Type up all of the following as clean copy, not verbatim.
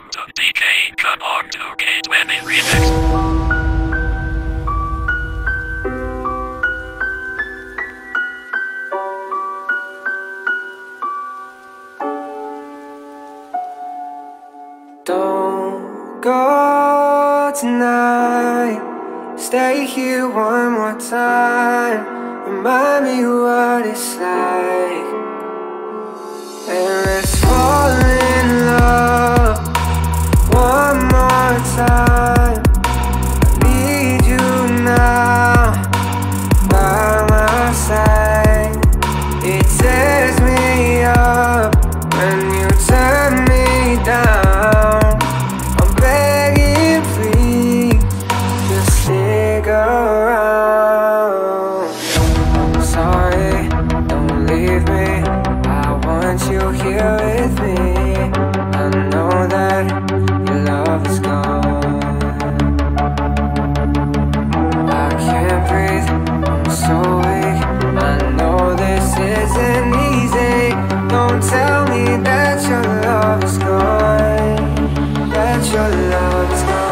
to DJ Kabong 2K20 Remix. Don't go tonight. Stay here one more time. Remind me what it's like. And let's fall in love one more time. I need you now by my side. It tears me up when you turn me down. I'm begging, please, just stick around. I'm sorry, don't leave me. I want you here with me. I know that your love is gone. I can't breathe, I'm so weak. I know this isn't easy. Don't tell me that your love is gone, that your love is gone.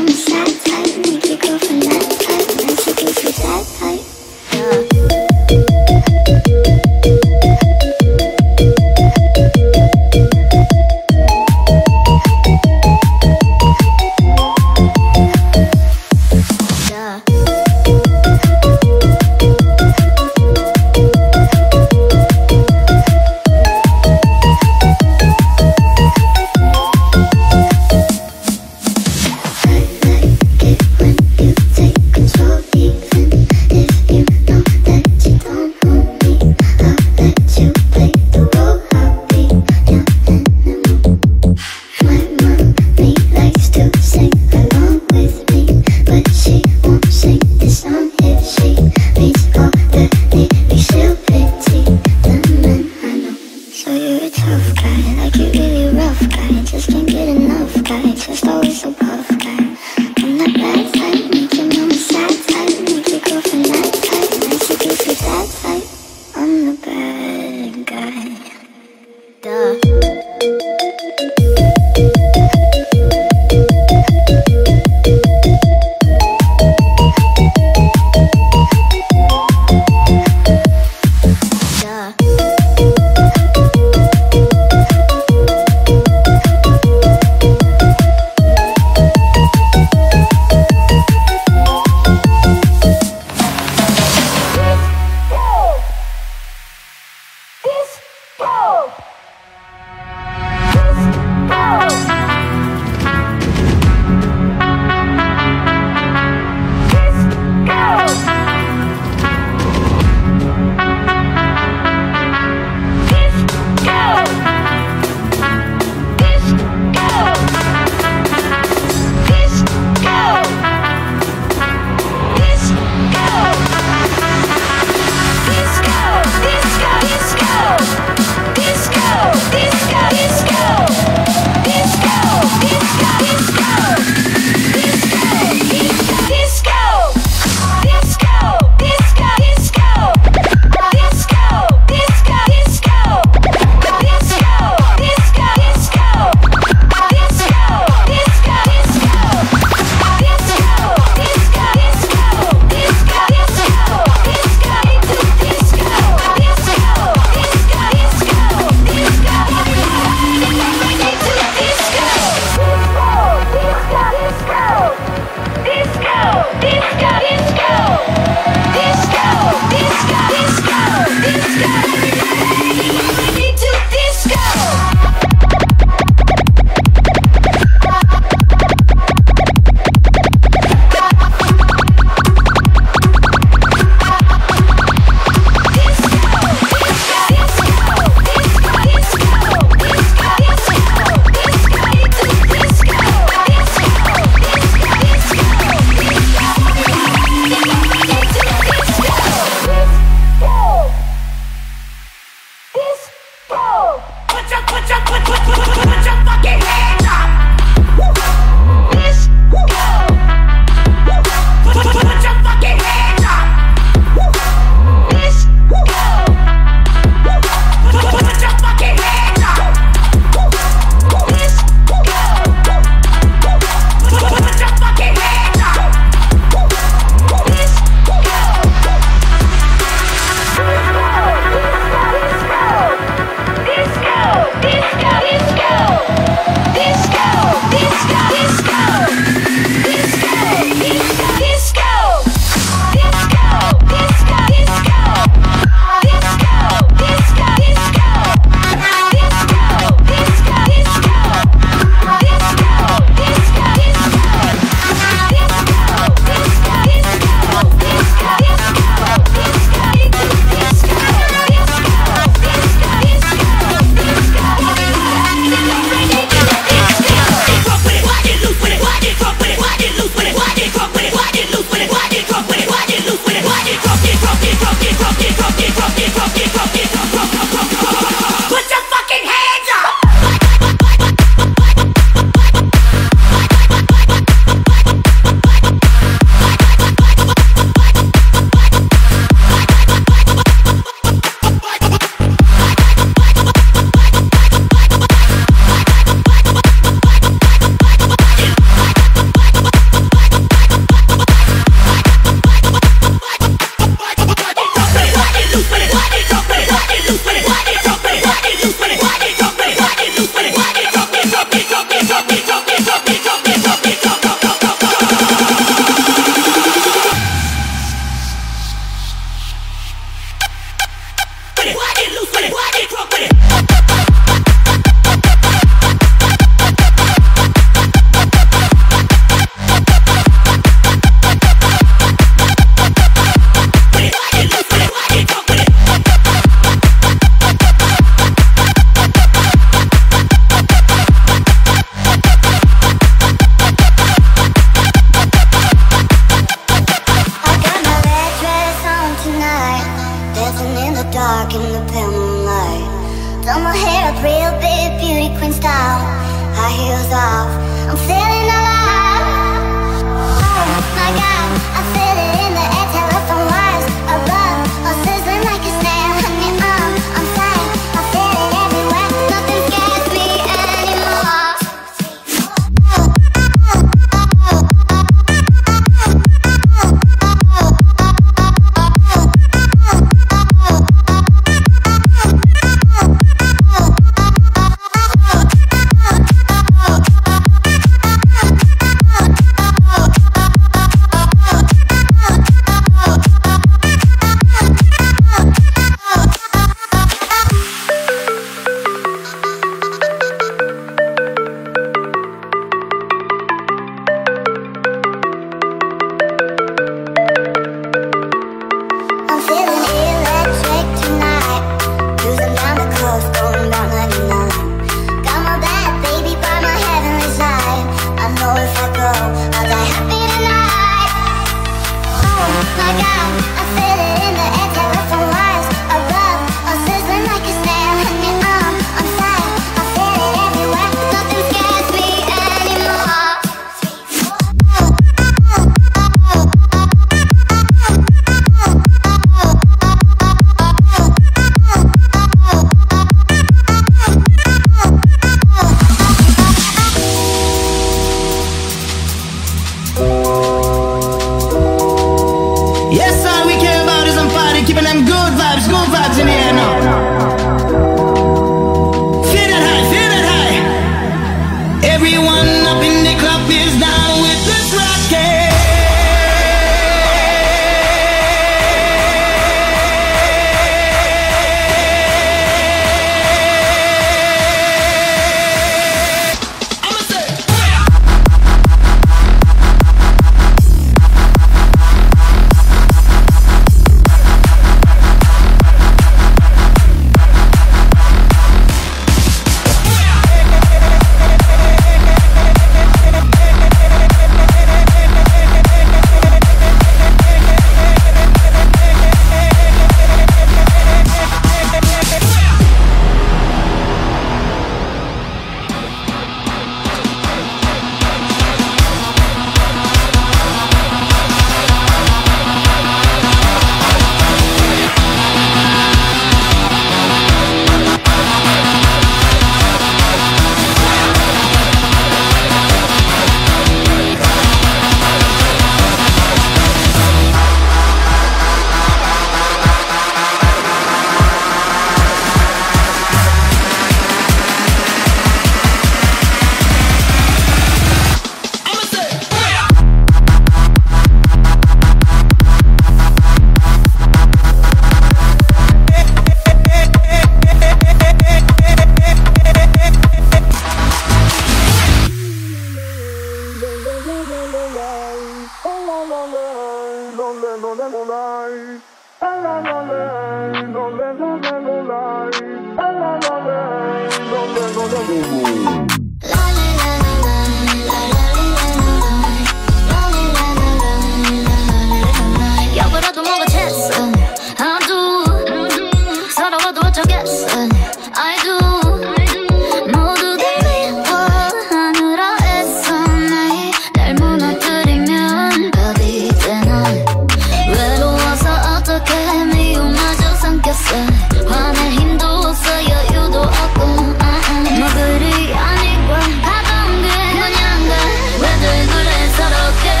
여보라도 뭐가 됐어 I do 서러워도 어쩌겠어 I do 모두들 미워하느라 애써 매일 날 무너뜨리면 어디 넌 외로워서 어떻게 미움마저 삼켰어 화낼 힘도 없어 여유도 없고 뭐 그리 아니고 가벼운 게 뭐냐가 왜들 그래 서럽게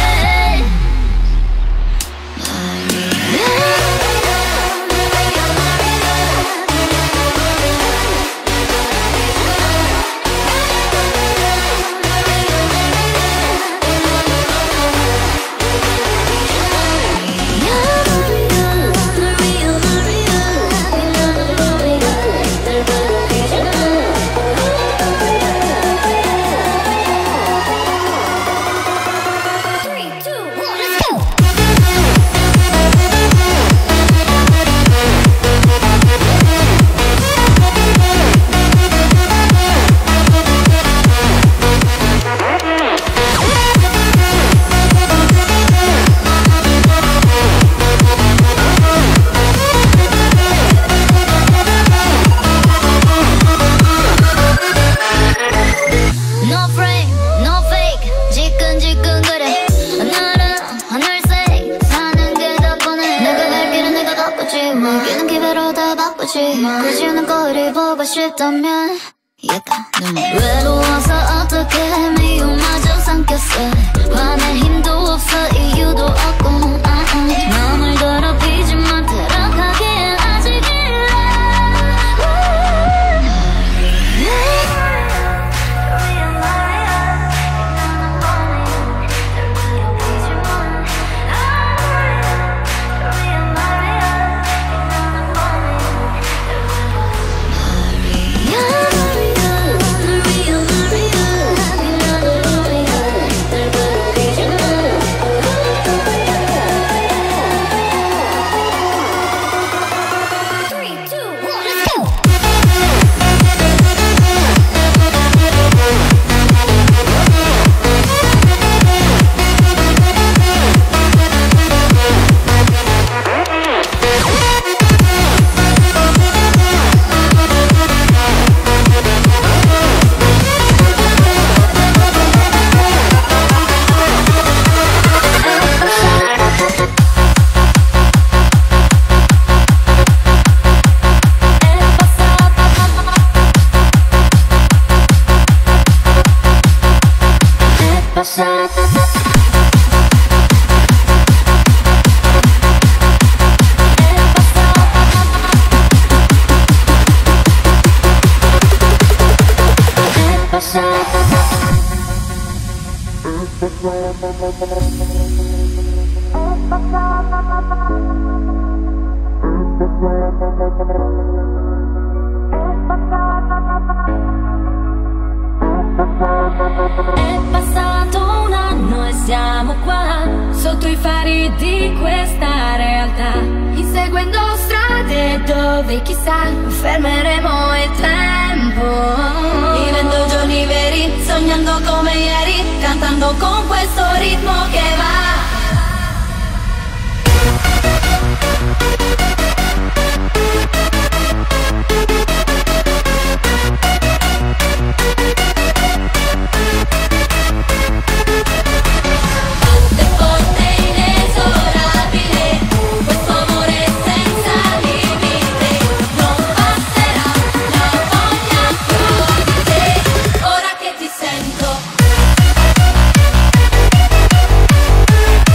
No frame, no fake 지끈지끈 그래 오늘은 하늘색 사는 게 더 뻔해 내가 갈 길은 내가 바꾸지 끼는 기회로 다 바꾸지 굳이 오는 거리 보고 싶다면 약간 눈물 외로워서 어떻게 미움마저 삼켰어 화낼 힘도 없어 이유도 없고 마음을 더럽히지만 들어가기엔 아직 일러 È passato un anno e siamo qua, sotto i fari di questa realtà, inseguendo strade dove chissà fermeremo il tempo, vivendo giorni veri, sognando come ieri, cantando con questo ritmo che va. Ora che ti sento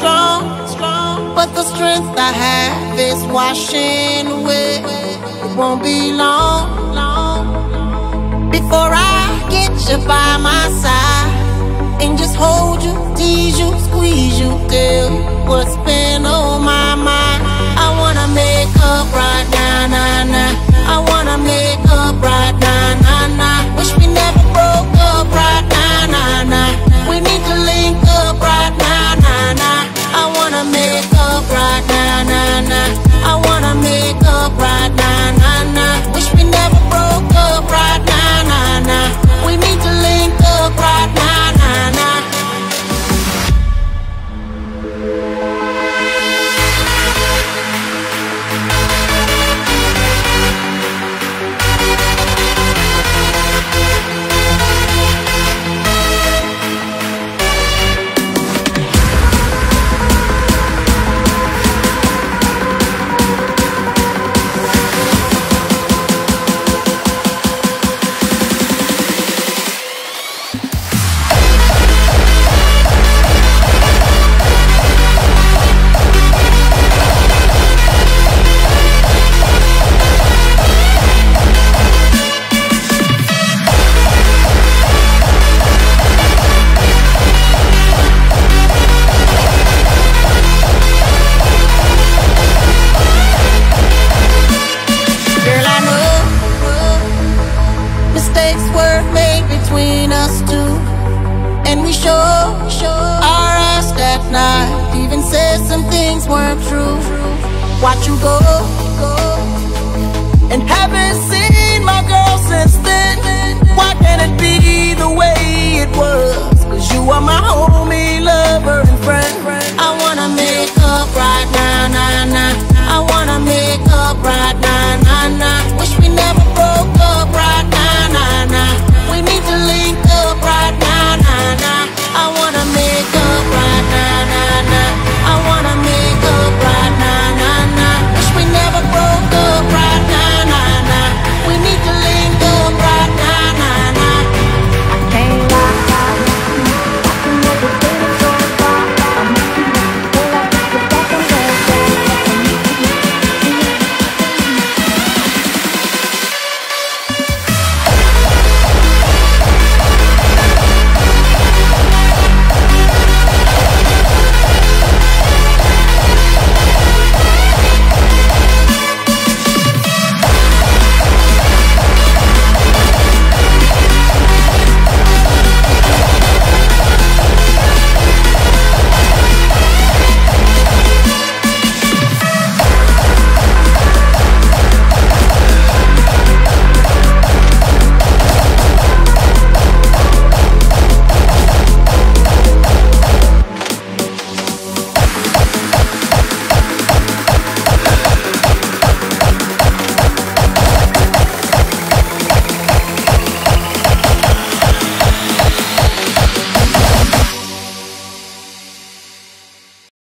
strong, but the strength I have is washing away. It won't be long before I get you by my side and just hold you, tease you, squeeze you, tell you what's been on my mind. I wanna make up right now, nah, nah. I wanna make up right now, nah, nah. Wish we never broke up right now, nah, nah. We need to link up right now, nah, nah. I wanna make up right now, nah, nah. I wanna make up right now, nah, nah. Wish we never broke up right now, nah, nah. We need to link up right now, nah, nah. Watch you go, and haven't seen my girl since then. Why can't it be the way it was? Cause you are my homie, lover, and friend. I wanna make up right now, nah, nah. I wanna make up right now, nah, nah. Wish we never